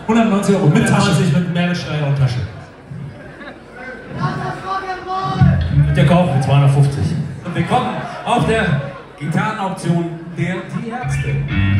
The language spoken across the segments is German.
190 € mit Tasche. 190 mit Mehrwertsteuer und Tasche. Der Kauf mit 250. Und willkommen auf der Gitarrenauktion der Die Ärzte.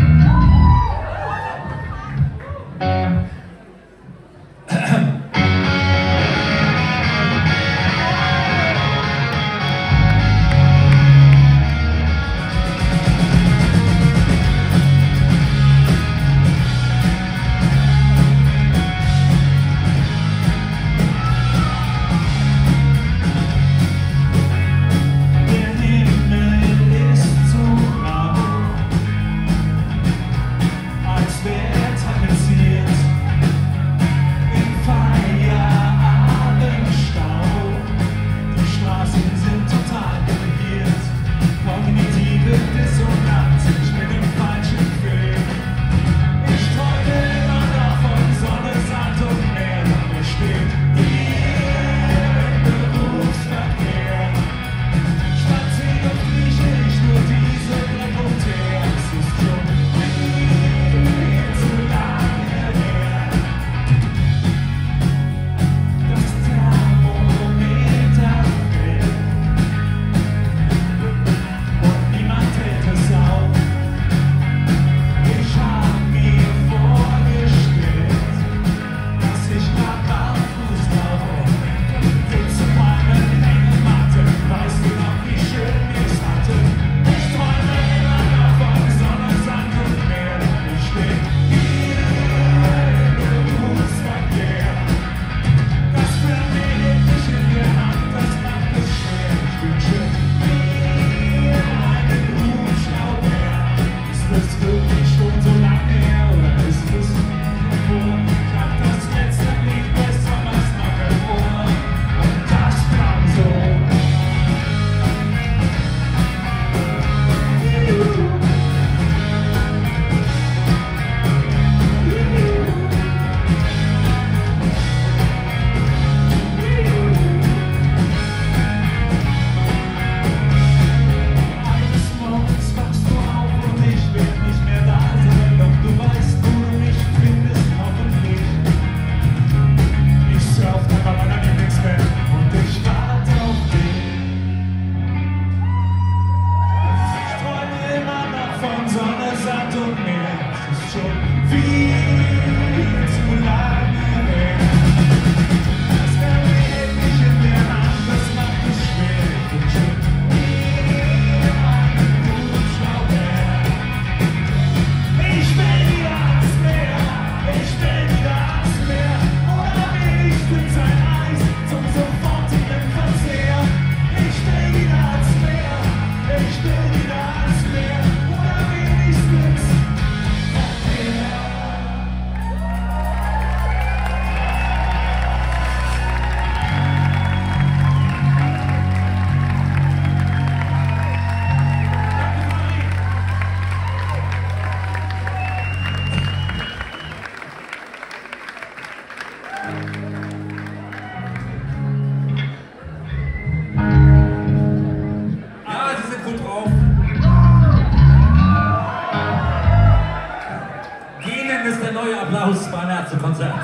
Applaus beim Ärztekonzert.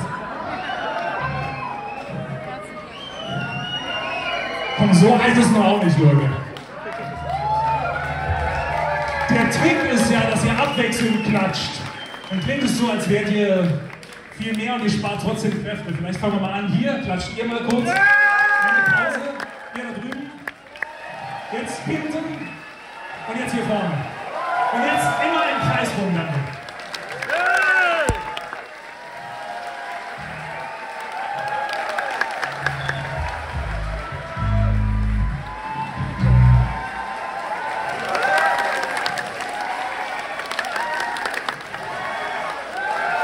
Komm, so alt ist noch auch nicht, Leute. Der Trick ist ja, dass ihr abwechselnd klatscht. Dann klingt es so, als wärt ihr viel mehr und ihr spart trotzdem Kräfte. Vielleicht fangen wir mal an. Hier, klatscht ihr mal kurz. Eine Pause. Hier da drüben. Jetzt hinten. Und jetzt hier vorne. Und jetzt immer im Kreis rum dann.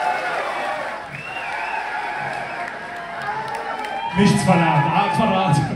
Nichts verraten, Verrat.